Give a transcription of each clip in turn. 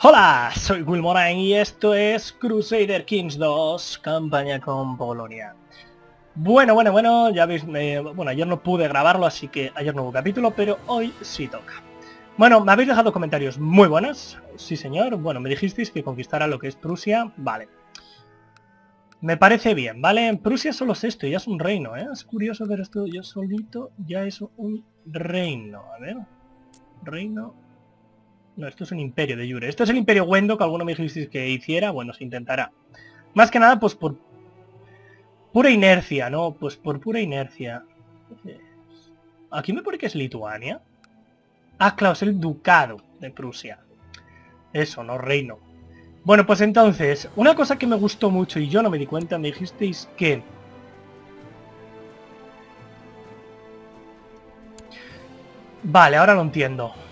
Hola, soy Will Moraine y esto es Crusader Kings 2, campaña con Polonia. Bueno, ya veis, bueno, ayer no pude grabarlo, así que ayer no hubo capítulo, pero hoy sí toca. Bueno, me habéis dejado comentarios muy buenos, sí señor, bueno, me dijisteis que conquistara lo que es Prusia, vale. Me parece bien, ¿vale? Prusia solo es esto, ya es un reino, ¿eh? Es curioso ver esto yo solito, ya es un reino, a ver, reino... No, esto es un imperio de Yure. Esto es el imperio Wendo que alguno me dijisteis que hiciera. Bueno, se intentará. Más que nada, pues por pura inercia, ¿no? Pues por pura inercia. Aquí me pone que es Lituania. Ah, claro, es el ducado de Prusia. Eso, no reino. Bueno, pues entonces, una cosa que me gustó mucho y yo no me di cuenta, me dijisteis que... Vale, ahora lo entiendo. Lo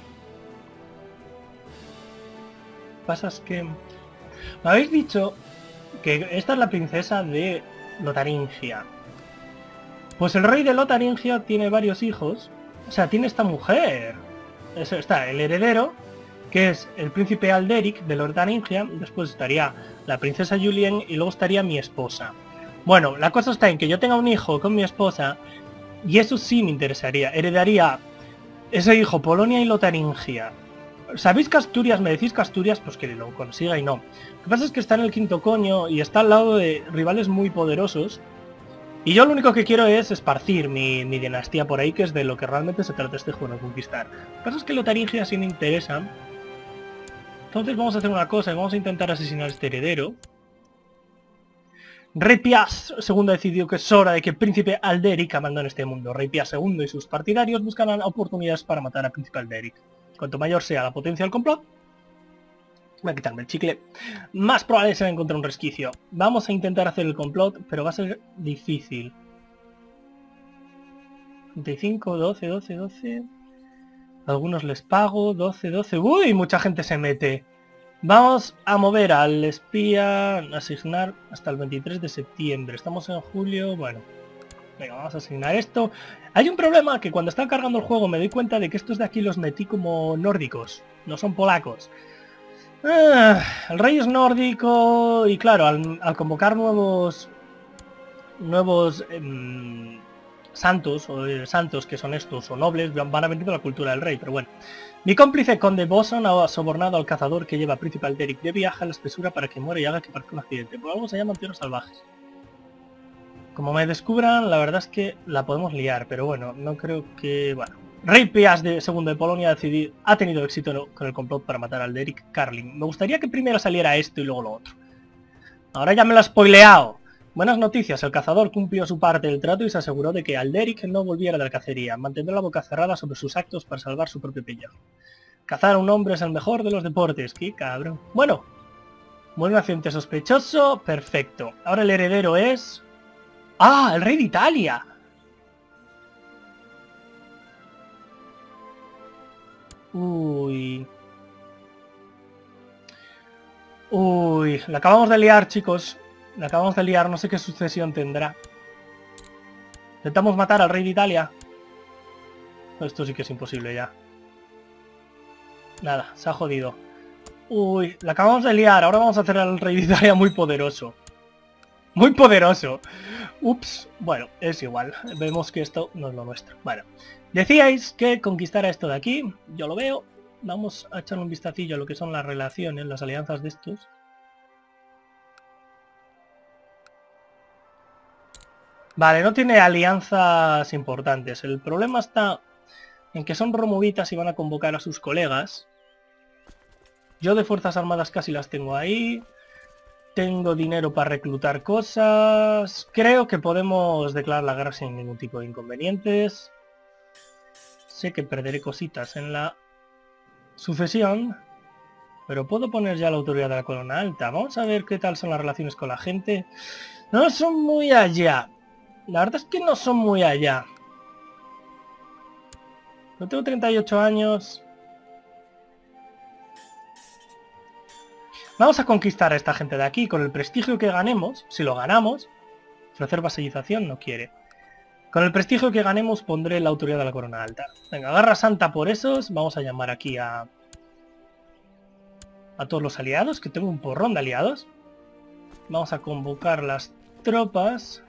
que pasa es que... Me habéis dicho que esta es la princesa de Lotaringia. Pues el rey de Lotaringia tiene varios hijos. O sea, tiene esta mujer. Eso está, el heredero, que es el príncipe Alderic de Lotaringia. Después estaría la princesa Julien y luego estaría mi esposa. Bueno, la cosa está en que yo tenga un hijo con mi esposa y eso sí me interesaría. Heredaría ese hijo Polonia y Lotaringia. ¿Sabéis que Asturias? Me decís que Asturias, pues que lo consiga y no. Lo que pasa es que está en el quinto coño y está al lado de rivales muy poderosos. Y yo lo único que quiero es esparcir mi dinastía por ahí, que es de lo que realmente se trata este juego, de conquistar. Lo que pasa es que Lotaringia sí me interesa. Entonces vamos a hacer una cosa, vamos a intentar asesinar a este heredero. Rey Pias II decidió que es hora de que el príncipe Alderic abandone este mundo. Rey Pias II y sus partidarios buscarán oportunidades para matar al príncipe Alderic. Cuanto mayor sea la potencia del complot, voy a quitarme el chicle, más probable será encontrar un resquicio. Vamos a intentar hacer el complot, pero va a ser difícil. 35, 12. Algunos les pago, 12. ¡Uy! Mucha gente se mete. Vamos a mover al espía, asignar hasta el 23 de septiembre. Estamos en julio, bueno. Venga, vamos a asignar esto. Hay un problema que cuando estaba cargando el juego me doy cuenta de que estos de aquí los metí como nórdicos. No son polacos. El rey es nórdico y claro, al convocar nuevos santos, o santos que son estos, o nobles, van a venir de la cultura del rey, pero bueno. Mi cómplice Conde Boson ha sobornado al cazador que lleva Príncipe Alderic de viaje a la espesura para que muera y haga que parezca un accidente. Por algo se llaman tierras salvajes. Como me descubran, la verdad es que la podemos liar, pero bueno, no creo que... Bueno. Rey Pias II de Polonia ha tenido éxito con el complot para matar a Alderic Carlin. Me gustaría que primero saliera esto y luego lo otro. Ahora ya me lo he spoileado. Buenas noticias, el cazador cumplió su parte del trato y se aseguró de que Alderic no volviera de la cacería. Mantendrá la boca cerrada sobre sus actos para salvar su propio pellejo. Cazar a un hombre es el mejor de los deportes. ¡Qué cabrón! Bueno, buen accidente sospechoso. Perfecto. Ahora el heredero es... ¡Ah! ¡El rey de Italia! Uy... Uy, la acabamos de liar, chicos. La acabamos de liar, no sé qué sucesión tendrá. Intentamos matar al rey de Italia. Esto sí que es imposible ya. Nada, se ha jodido. Uy, la acabamos de liar. Ahora vamos a hacer al rey de Italia muy poderoso. Muy poderoso. Ups, bueno, es igual. Vemos que esto no es lo nuestro. Bueno, decíais que conquistara esto de aquí. Yo lo veo. Vamos a echar un vistacillo a lo que son las relaciones, las alianzas de estos. Vale, no tiene alianzas importantes. El problema está en que son romovitas y van a convocar a sus colegas. Yo de Fuerzas Armadas casi las tengo ahí. Tengo dinero para reclutar cosas. Creo que podemos declarar la guerra sin ningún tipo de inconvenientes. Sé que perderé cositas en la sucesión. Pero puedo poner ya la autoridad de la corona alta. Vamos a ver qué tal son las relaciones con la gente. No son muy allá. La verdad es que no son muy allá. Yo tengo 38 años. Vamos a conquistar a esta gente de aquí. Con el prestigio que ganemos, si lo ganamos, ofrecer vasallización no quiere. Con el prestigio que ganemos pondré la autoridad de la corona alta. Venga, garra santa por esos. Vamos a llamar aquí a a todos los aliados, que tengo un porrón de aliados. Vamos a convocar las tropas.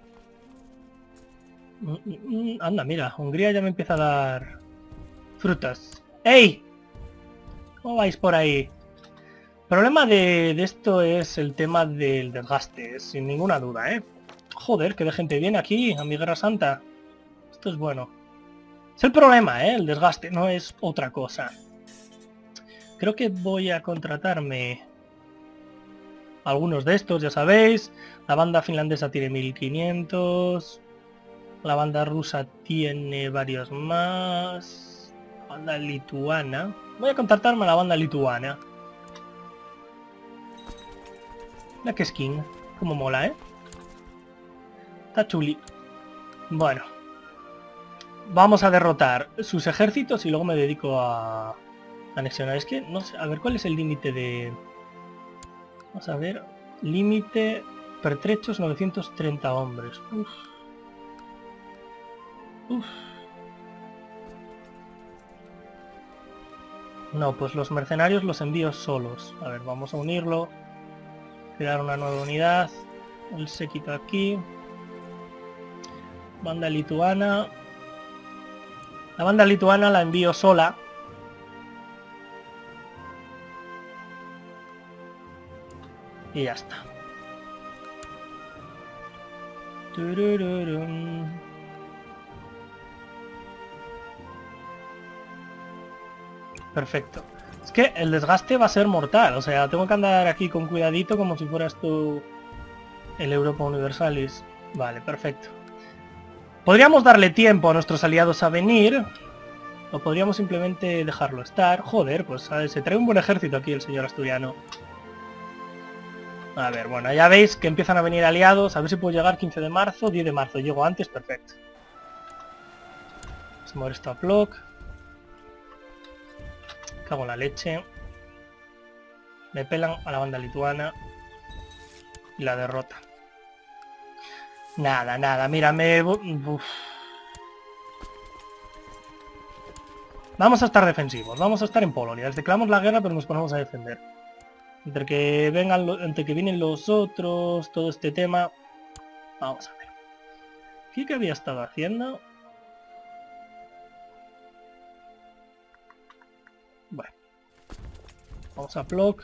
Anda, mira, Hungría ya me empieza a dar frutas. ¡Ey! ¿Cómo vais por ahí? El problema de esto es el tema del desgaste, sin ninguna duda, ¿eh? Joder, que de gente viene aquí, a mi Guerra Santa. Esto es bueno. Es el problema, ¿eh? El desgaste, no es otra cosa. Creo que voy a contratarme algunos de estos, ya sabéis. La banda finlandesa tiene 1500. La banda rusa tiene varios más. La banda lituana. Voy a contratarme a la banda lituana. La que skin. Como mola, ¿eh? Está chuli. Bueno. Vamos a derrotar sus ejércitos y luego me dedico a anexionar. Es que no sé, a ver cuál es el límite de... Vamos a ver. Límite pertrechos 930 hombres. Uf. Uf. No, pues los mercenarios los envío solos. A ver, vamos a unirlo. Crear una nueva unidad. El séquito aquí. Banda lituana. La banda lituana la envío sola. Y ya está. Turururun. Perfecto. Es que el desgaste va a ser mortal. O sea, tengo que andar aquí con cuidadito como si fuera esto el Europa Universalis. Vale, perfecto. Podríamos darle tiempo a nuestros aliados a venir. O podríamos simplemente dejarlo estar. Joder, pues se trae un buen ejército aquí el señor asturiano. A ver, bueno, ya veis que empiezan a venir aliados. A ver si puedo llegar 15 de marzo, 10 de marzo. Llego antes, perfecto. Vamos a mover esto a Plock. Cago en la leche. Me pelan a la banda lituana. Y la derrota. Nada, nada, mírame. Vamos a estar defensivos, vamos a estar en Polonia. Les declaramos la guerra, pero nos ponemos a defender. Entre que vienen los otros, todo este tema. Vamos a ver. ¿Qué había estado haciendo? Bueno. Vamos a Plock.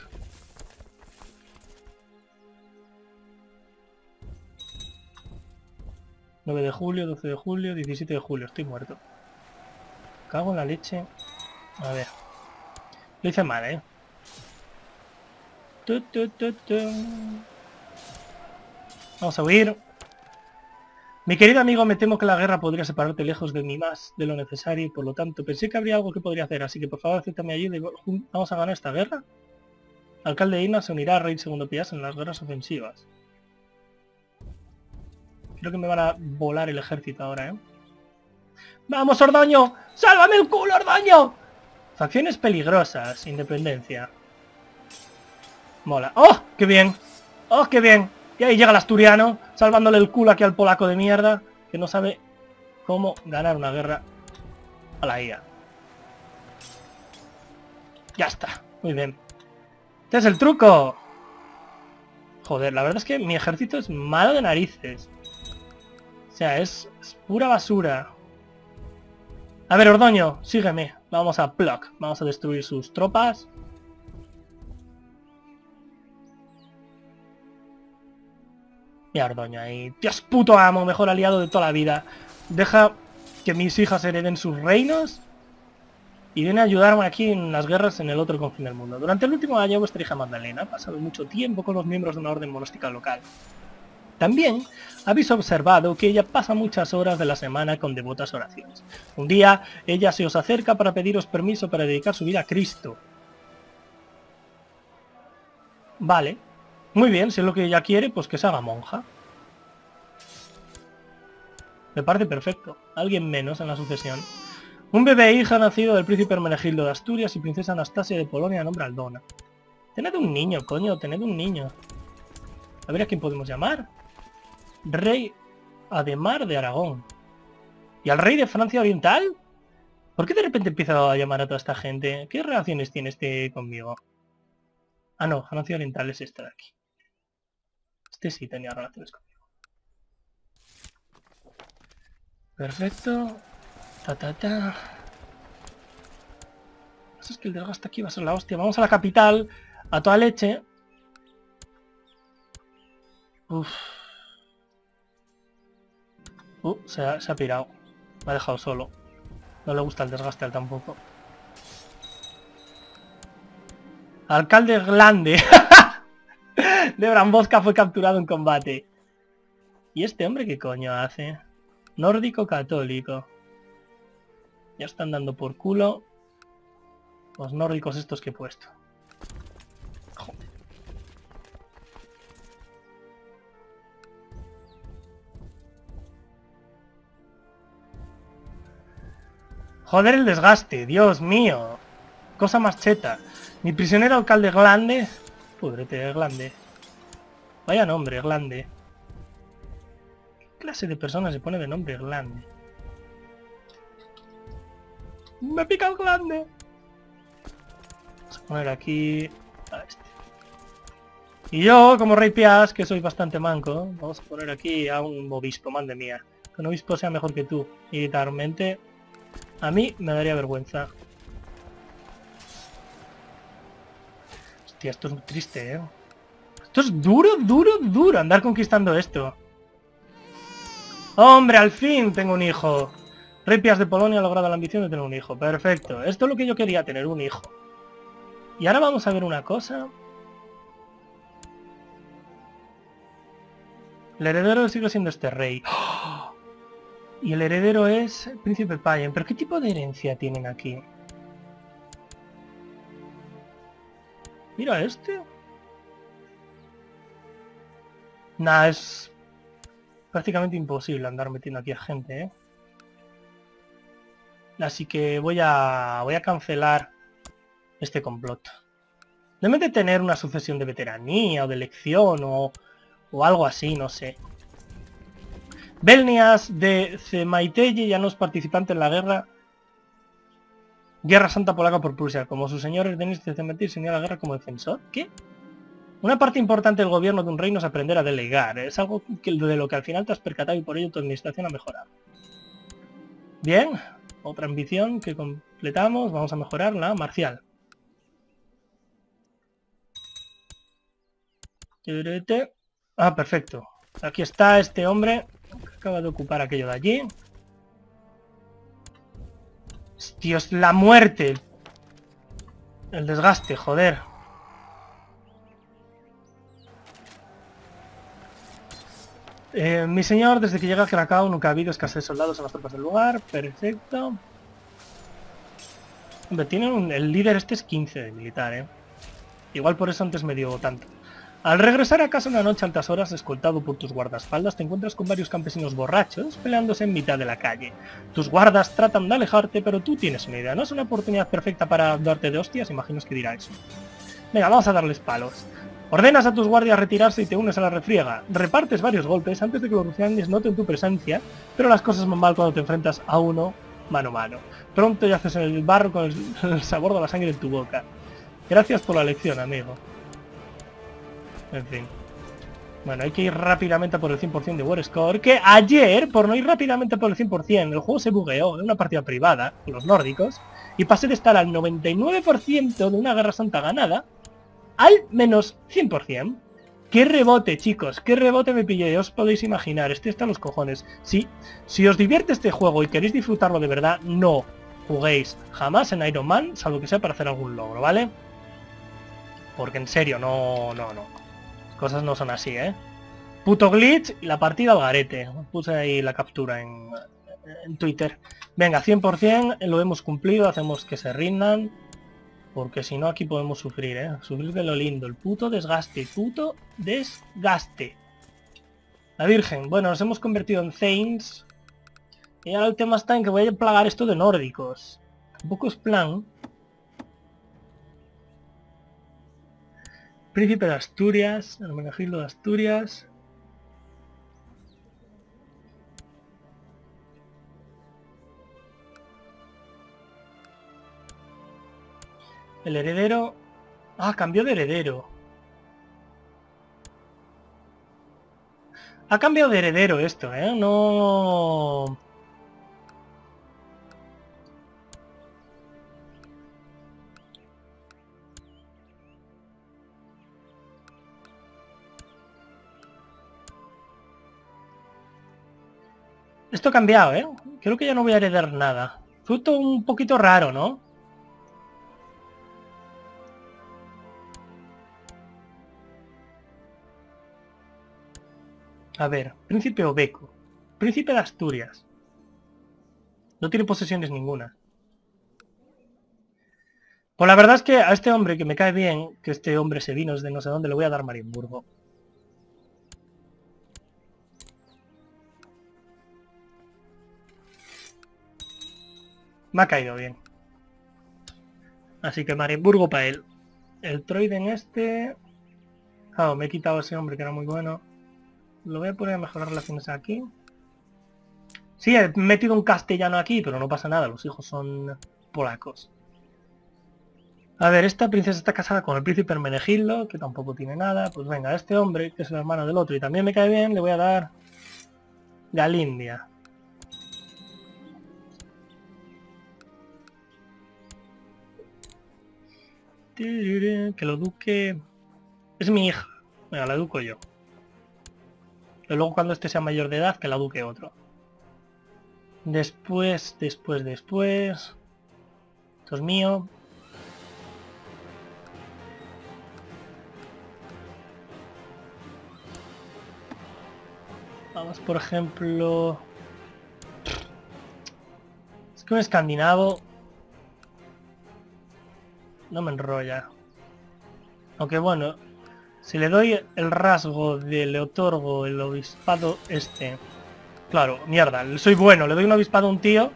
...9 de julio, 12 de julio, 17 de julio. Estoy muerto. Cago en la leche. A ver. Lo hice mal, ¿eh? Vamos a huir. Mi querido amigo, me temo que la guerra podría separarte lejos de mí más de lo necesario y por lo tanto pensé que habría algo que podría hacer, así que por favor acéptame ayuda y vamos a ganar esta guerra. Alcalde de Ina se unirá a Rey Segundo Pias en las guerras ofensivas. Creo que me van a volar el ejército ahora, ¿eh? ¡Vamos, Ordoño! ¡Sálvame el culo, Ordoño! Facciones peligrosas, independencia. Mola. ¡Oh, qué bien! ¡Oh, qué bien! Y ahí llega el asturiano, salvándole el culo aquí al polaco de mierda, que no sabe cómo ganar una guerra a la IA. Ya está, muy bien. Este es el truco. Joder, la verdad es que mi ejército es malo de narices. O sea, es pura basura. A ver, Ordoño, sígueme. Vamos a Plock. Vamos a destruir sus tropas. Mira, Ordoño ahí. Dios puto amo, mejor aliado de toda la vida. Deja que mis hijas hereden sus reinos. Y viene a ayudarme aquí en las guerras en el otro confín del mundo. Durante el último año vuestra hija Magdalena ha pasado mucho tiempo con los miembros de una orden monástica local. También habéis observado que ella pasa muchas horas de la semana con devotas oraciones. Un día, ella se os acerca para pediros permiso para dedicar su vida a Cristo. Vale. Muy bien, si es lo que ella quiere, pues que se haga monja. Me parece perfecto. Alguien menos en la sucesión. Un bebé hija nacido del príncipe Hermenegildo de Asturias y princesa Anastasia de Polonia, nombre Aldona. Tened un niño, coño, tened un niño. A ver a quién podemos llamar. Rey Ademar de Aragón. ¿Y al rey de Francia Oriental? ¿Por qué de repente empieza a llamar a toda esta gente? ¿Qué relaciones tiene este conmigo? Ah, no, Francia Oriental es este de aquí. Este sí tenía relaciones conmigo. Perfecto. Ta. Es que el desgaste aquí va a ser la hostia. Vamos a la capital, a toda leche. Uf. Se ha pirado. Me ha dejado solo. No le gusta el desgaste al tampoco. Alcalde Glande. De Brambosca fue capturado en combate. ¿Y este hombre qué coño hace? Nórdico católico. Ya están dando por culo los nórdicos estos que he puesto. Joder. Joder el desgaste, Dios mío. Cosa más cheta. Mi prisionero alcalde Glande. Pudrete, Glande. Vaya nombre, Glande. ¿Qué clase de persona se pone de nombre Glande? Me pica el Glande. Vamos a poner aquí a este. Y yo, como rey Pias, que soy bastante manco, vamos a poner aquí a un obispo, madre mía. Que un obispo sea mejor que tú. Militarmente, a mí me daría vergüenza. Hostia, esto es muy triste, ¿eh? Esto es duro andar conquistando esto. ¡Hombre, al fin tengo un hijo! Rey Pias de Polonia ha logrado la ambición de tener un hijo. Perfecto. Esto es lo que yo quería, tener un hijo. Y ahora vamos a ver una cosa. El heredero sigue siendo este rey. ¡Oh! Y el heredero es el príncipe Payen. ¿Pero qué tipo de herencia tienen aquí? Mira este. Nah, es prácticamente imposible andar metiendo aquí a gente, ¿eh? Así que voy a cancelar este complot. Deben de tener una sucesión de veteranía o de elección o algo así, no sé. Belnias de Cemaitelle ya no es participante en la Guerra Santa Polaca por Prusia. Como sus señores, Denis de Cemaitelle se unió a la guerra como defensor. ¿Qué? Una parte importante del gobierno de un reino es aprender a delegar. Es algo de lo que al final te has percatado y por ello tu administración ha mejorado. Bien, otra ambición que completamos. Vamos a mejorarla. Marcial. Ah, perfecto. Aquí está este hombre que acaba de ocupar aquello de allí. Dios, la muerte. El desgaste, joder. Mi señor, desde que llega a Krakow nunca ha habido escasez de soldados en las tropas del lugar. Perfecto. Hombre, tienen el líder este es 15 de militar, ¿eh? Igual por eso antes me dio tanto. Al regresar a casa una noche a altas horas, escoltado por tus guardaespaldas, te encuentras con varios campesinos borrachos peleándose en mitad de la calle. Tus guardas tratan de alejarte, pero tú tienes una idea. ¿No es una oportunidad perfecta para darte de hostias? Imaginas que dirá eso. Venga, vamos a darles palos. Ordenas a tus guardias retirarse y te unes a la refriega. Repartes varios golpes antes de que los rufianes noten tu presencia, pero las cosas van mal cuando te enfrentas a uno mano a mano. Pronto yaces en el barro con el sabor de la sangre en tu boca. Gracias por la lección, amigo. En fin. Bueno, hay que ir rápidamente por el 100% de War Score, que ayer, por no ir rápidamente por el 100%, el juego se bugueó en una partida privada con los nórdicos, y pasé de estar al 99% de una guerra santa ganada al menos 100%. ¡Qué rebote, chicos! ¡Qué rebote me pillé! Os podéis imaginar, este está en los cojones. Si os divierte este juego y queréis disfrutarlo de verdad, no juguéis jamás en Iron Man, salvo que sea para hacer algún logro, ¿vale? Porque en serio, no. Las cosas no son así, ¿eh? Puto glitch y la partida al garete. Puse ahí la captura en Twitter. Venga, 100%, lo hemos cumplido, hacemos que se rindan. Porque si no aquí podemos sufrir, ¿eh? Sufrir de lo lindo. El puto desgaste. Puto desgaste. La Virgen. Bueno, nos hemos convertido en Thanes. Y ahora el tema está en que voy a plagar esto de nórdicos. Tampoco es plan. Príncipe de Asturias. Hermenegildo de Asturias. El heredero. Ah, cambió de heredero. Ha cambiado de heredero esto, ¿eh? No... Esto ha cambiado, ¿eh? Creo que ya no voy a heredar nada. Fue todo un poquito raro, ¿no? A ver, Príncipe Obeco. Príncipe de Asturias. No tiene posesiones ninguna. Pues la verdad es que a este hombre que me cae bien, que este hombre se vino de no sé dónde, le voy a dar Marienburgo. Me ha caído bien. Así que Marienburgo para él. El Troiden este... Claro, me he quitado a ese hombre que era muy bueno. Lo voy a poner a mejorar relaciones aquí. Sí, he metido un castellano aquí, pero no pasa nada. Los hijos son polacos. A ver, esta princesa está casada con el príncipe Hermenegildo, que tampoco tiene nada. Pues venga, a este hombre, que es el hermano del otro y también me cae bien, le voy a dar Galindia. Que lo duque... Es mi hija. Venga, la educo yo. Y luego cuando este sea mayor de edad, que la duque otro. Después... Esto es mío. Vamos, por ejemplo... Es que un escandinavo... No me enrolla. Aunque bueno, si le doy el rasgo le otorgo el obispado este... Claro, mierda, soy bueno, le doy un obispado a un tío...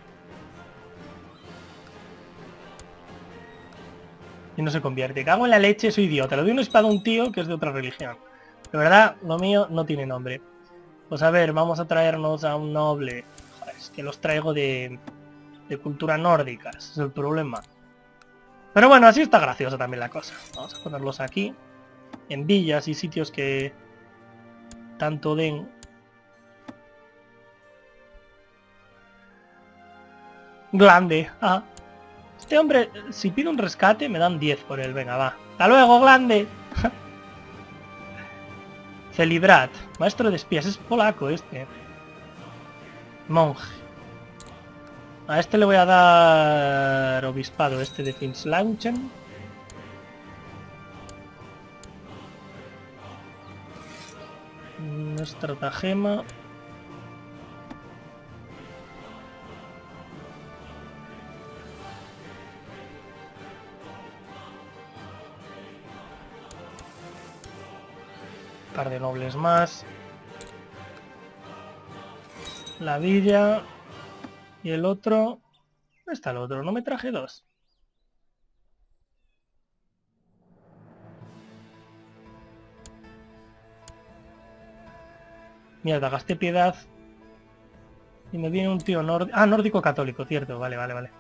Y no se convierte. Cago en la leche, soy idiota. Le doy un obispado a un tío que es de otra religión. De verdad, lo mío no tiene nombre. Pues a ver, vamos a traernos a un noble. Joder, es que los traigo de cultura nórdica, ese es el problema. Pero bueno, así está graciosa también la cosa. Vamos a ponerlos aquí. En villas y sitios que tanto den. Glande. Ah. Este hombre, si pide un rescate, me dan 10 por él. Venga, va. ¡Hasta luego, Glande! Celibrat. Maestro de espías. Es polaco este. Monje. A este le voy a dar obispado, este de Finslauchen. Una estratagema. Un par de nobles más. La villa. Y el otro... ¿Dónde está el otro? No me traje dos. Mierda, gasté piedad. Y me viene un tío nórdico... Ah, nórdico católico, cierto. Vale, vale, vale.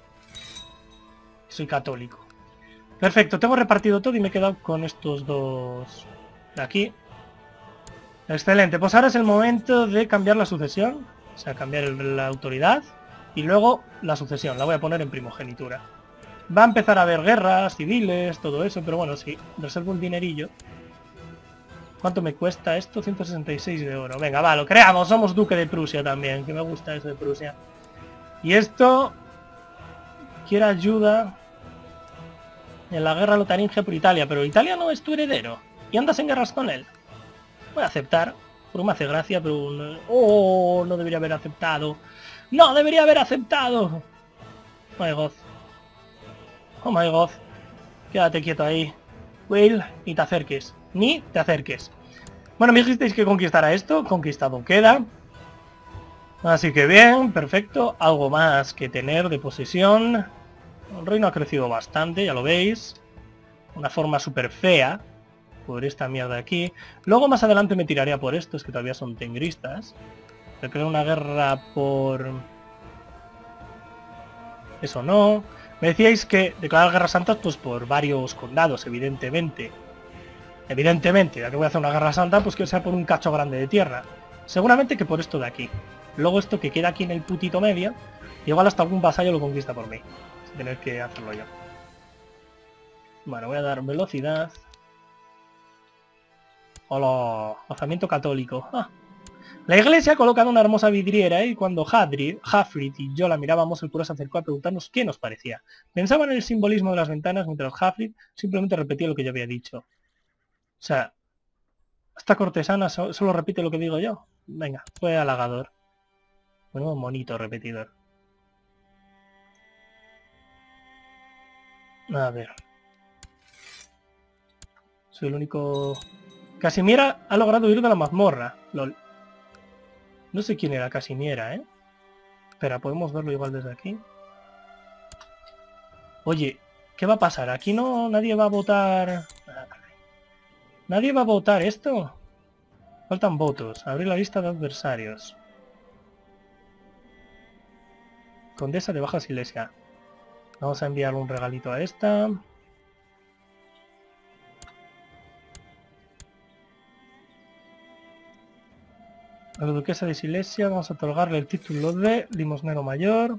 Soy católico. Perfecto, tengo repartido todo y me he quedado con estos dos de aquí. Excelente, pues ahora es el momento de cambiar la sucesión. O sea, cambiar la autoridad. Y luego la sucesión, la voy a poner en primogenitura. Va a empezar a haber guerras civiles, todo eso, pero bueno, sí, reservo un dinerillo. ¿Cuánto me cuesta esto? 166 de oro. Venga, va, lo creamos, somos duque de Prusia también, que me gusta eso de Prusia. Y esto... Quiere ayuda en la guerra lotaringia por Italia, pero Italia no es tu heredero. Y andas en guerras con él. Voy a aceptar, porque me hace gracia, pero... ¡Oh! No debería haber aceptado. ¡No debería haber aceptado! Oh my god. Oh my god. Quédate quieto ahí. Will, ni te acerques. Ni te acerques. Bueno, me dijisteis que conquistara esto. Conquistado queda. Así que bien, perfecto. Algo más que tener de posesión. El reino ha crecido bastante, ya lo veis. Una forma súper fea. Por esta mierda de aquí. Luego más adelante me tiraría por estos, que todavía son tengristas. Declarar una guerra por... Eso no. Me decíais que declarar guerras santas pues por varios condados, evidentemente. Evidentemente, ya que voy a hacer una guerra santa, pues que sea por un cacho grande de tierra. Seguramente que por esto de aquí. Luego esto que queda aquí en el putito medio, igual hasta algún vasallo lo conquista por mí. Sin tener que hacerlo yo. Bueno, voy a dar velocidad. Hola, alzamiento católico. Ah. La iglesia ha colocado una hermosa vidriera y cuando Hafrid y yo la mirábamos, el cura se acercó a preguntarnos qué nos parecía. Pensaba en el simbolismo de las ventanas mientras Hafrid simplemente repetía lo que yo había dicho. O sea, esta cortesana solo repite lo que digo yo. Venga, fue halagador. Bueno, monito repetidor. A ver. Soy el único... Casimiera ha logrado huir de la mazmorra. Lol. No sé quién era Casimiera, ¿eh? Espera, podemos verlo igual desde aquí. Oye, ¿qué va a pasar? Aquí no... Nadie va a votar... ¿Nadie va a votar esto? Faltan votos. Abrir la lista de adversarios. Condesa de Baja Silesia. Vamos a enviar un regalito a esta. A la duquesa de Silesia vamos a otorgarle el título de limosnero mayor.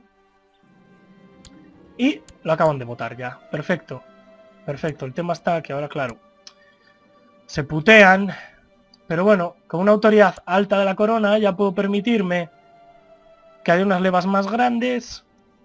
Y lo acaban de votar ya. Perfecto. Perfecto. El tema está que ahora, claro, se putean. Pero bueno, con una autoridad alta de la corona ya puedo permitirme que haya unas levas más grandes.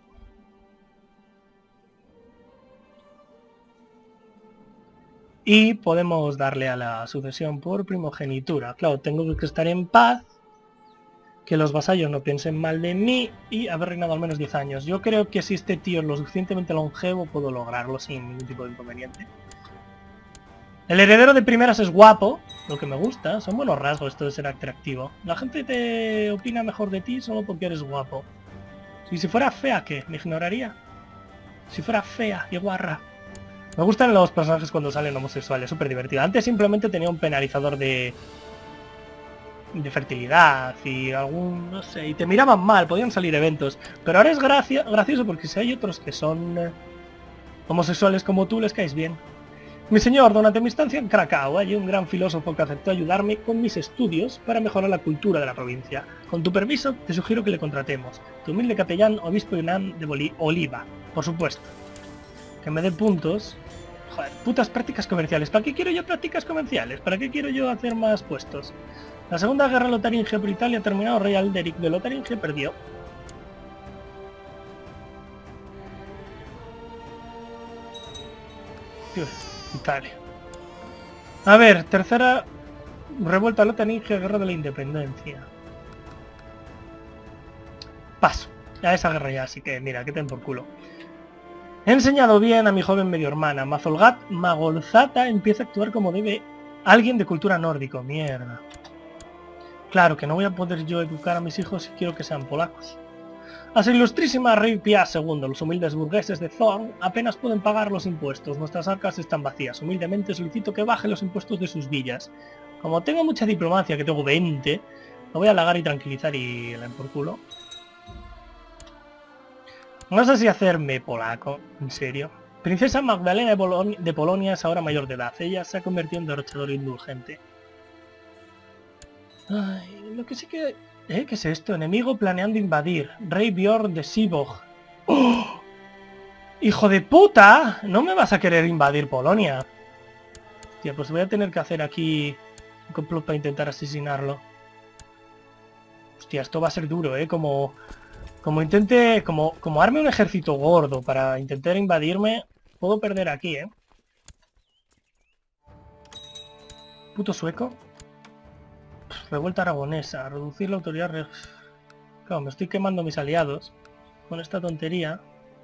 Y podemos darle a la sucesión por primogenitura. Claro, tengo que estar en paz. Que los vasallos no piensen mal de mí y haber reinado al menos 10 años. Yo creo que si este tío es lo suficientemente longevo, puedo lograrlo sin ningún tipo de inconveniente. El heredero de primeras es guapo, lo que me gusta. Son buenos rasgos esto de ser atractivo. La gente te opina mejor de ti solo porque eres guapo. Y si fuera fea, ¿qué? ¿Me ignoraría? Si fuera fea y guarra. Me gustan los personajes cuando salen homosexuales, súper divertido. Antes simplemente tenía un penalizador de fertilidad y algún, no sé, y te miraban mal, podían salir eventos, pero ahora es gracioso porque si hay otros que son homosexuales como tú, les caes bien. Mi señor, durante mi estancia en Cracao hay un gran filósofo que aceptó ayudarme con mis estudios para mejorar la cultura de la provincia. Con tu permiso, te sugiero que le contratemos. Tu humilde capellán, obispo Yunnan de Oliva, por supuesto. Que me dé puntos. Joder, putas prácticas comerciales. ¿Para qué quiero yo prácticas comerciales? ¿Para qué quiero yo hacer más puestos? La segunda guerra lotaringia por Italia ha terminado. Rey Alderic de Lotaringia perdió. Italia. A ver, tercera revuelta lotaringia, guerra de la independencia. Paso. A esa guerra ya, así que mira, que ten por culo. He enseñado bien a mi joven medio hermana. Magolzata empieza a actuar como debe alguien de cultura nórdico. Mierda. Claro que no voy a poder yo educar a mis hijos si quiero que sean polacos. A su ilustrísima Rey Pia II, los humildes burgueses de Thorn apenas pueden pagar los impuestos. Nuestras arcas están vacías. Humildemente solicito que baje los impuestos de sus villas. Como tengo mucha diplomacia, que tengo 20, lo voy a halagar y tranquilizar y la por culo. No sé si hacerme polaco, en serio. Princesa Magdalena de Polonia es ahora mayor de edad. Ella se ha convertido en derrochador indulgente. Ay, lo que sí que... ¿Qué es esto? Enemigo planeando invadir. Rey Bjorn de Sivog. ¡Oh! ¡Hijo de puta! No me vas a querer invadir Polonia. Hostia, pues voy a tener que hacer aquí un complot para intentar asesinarlo. Hostia, esto va a ser duro, ¿eh? Como intente... Como arme un ejército gordo para intentar invadirme, puedo perder aquí, ¿eh? Puto sueco. Revuelta aragonesa, reducir la autoridad... Claro, me estoy quemando mis aliados con esta tontería.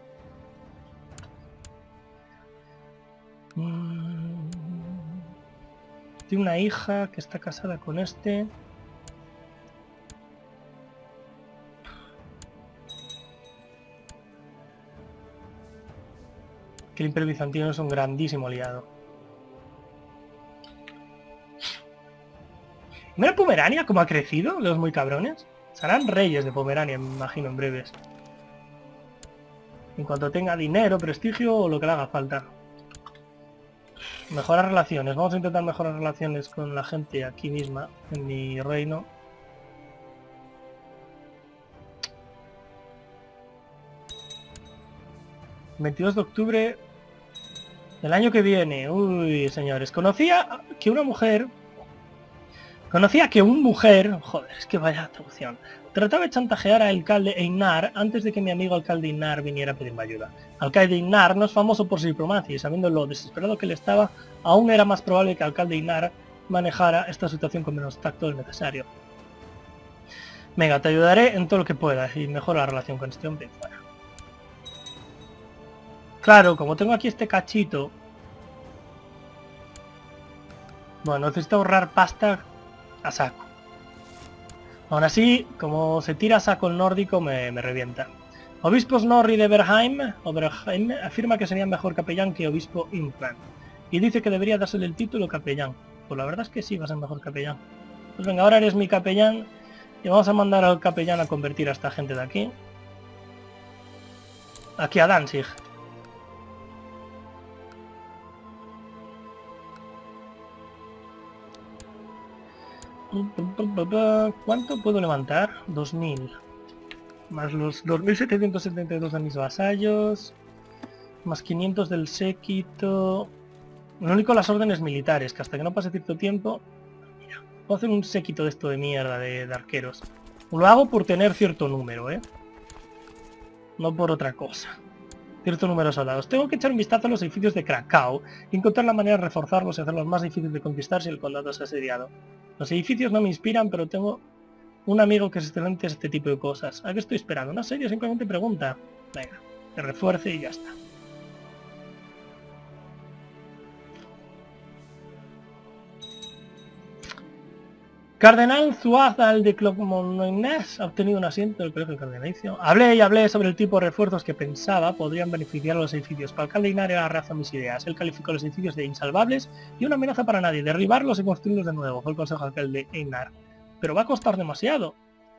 Tiene una hija que está casada con este. Que el Imperio Bizantino es un grandísimo aliado. Mira Pomerania, cómo ha crecido, los muy cabrones. Serán reyes de Pomerania, me imagino, en breves. En cuanto tenga dinero, prestigio o lo que le haga falta. Mejorar relaciones. Vamos a intentar mejorar relaciones con la gente aquí misma, en mi reino. ...22 de octubre... ...del año que viene. Uy, señores. Conocía que un mujer... Joder, es que vaya traducción. Trataba de chantajear al alcalde Einar antes de que mi amigo alcalde Einar viniera a pedirme ayuda. Alcalde Einar no es famoso por su diplomacia y sabiendo lo desesperado que él estaba, aún era más probable que alcalde Einar manejara esta situación con menos tacto del necesario. Venga, te ayudaré en todo lo que pueda y mejora la relación con este hombre. Fuera. Claro, como tengo aquí este cachito... Bueno, necesito ahorrar pasta a saco. Aún así, como se tira a saco el nórdico, me revienta. Obispo Snorri de Oberheim afirma que sería mejor capellán que obispo Implan. Y dice que debería dársele el título capellán. Pues la verdad es que sí, va a ser mejor capellán. Pues venga, ahora eres mi capellán. Y vamos a mandar al capellán a convertir a esta gente de aquí. Aquí a Danzig. ¿Cuánto puedo levantar? 2000. Más los 2772 de mis vasallos. Más 500 del séquito. Lo único las órdenes militares, que hasta que no pase cierto tiempo... Mira, puedo hacer un séquito de esto de mierda de arqueros. Lo hago por tener cierto número, no por otra cosa. Cierto número de soldados. Tengo que echar un vistazo a los edificios de Krakow y encontrar la manera de reforzarlos y hacerlos más difíciles de conquistar si el condado es asediado. Los edificios no me inspiran, pero tengo un amigo que es excelente en este tipo de cosas. ¿A qué estoy esperando? ¿Una serie? Simplemente pregunta. Venga, que refuerce y ya está. Cardenal Zuazal de Clogmoines ha obtenido un asiento del colegio cardenalicio. Hablé sobre el tipo de refuerzos que pensaba podrían beneficiar a los edificios. Para el alcalde Einar era razón mis ideas. Él calificó los edificios de insalvables y una amenaza para nadie. Derribarlos y construirlos de nuevo, fue el consejo del alcalde Einar. Pero va a costar demasiado.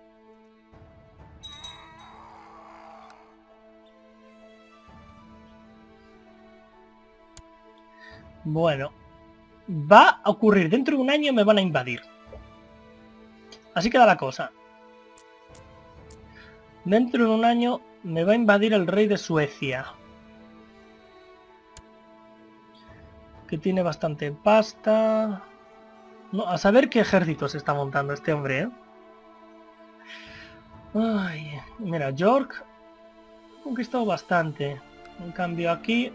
Bueno, va a ocurrir. Dentro de un año me van a invadir. Así queda la cosa. Dentro de un año me va a invadir el rey de Suecia. Que tiene bastante pasta. No, a saber qué ejército se está montando este hombre, Ay, mira, York ha conquistado bastante. En cambio aquí...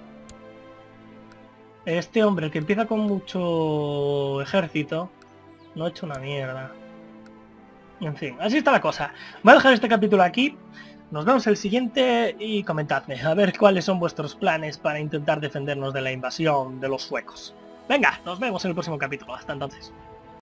Este hombre, el que empieza con mucho ejército, no ha hecho una mierda. En fin, así está la cosa. Voy a dejar este capítulo aquí. Nos vemos el siguiente y comentadme a ver cuáles son vuestros planes para intentar defendernos de la invasión de los suecos. Venga, nos vemos en el próximo capítulo. Hasta entonces.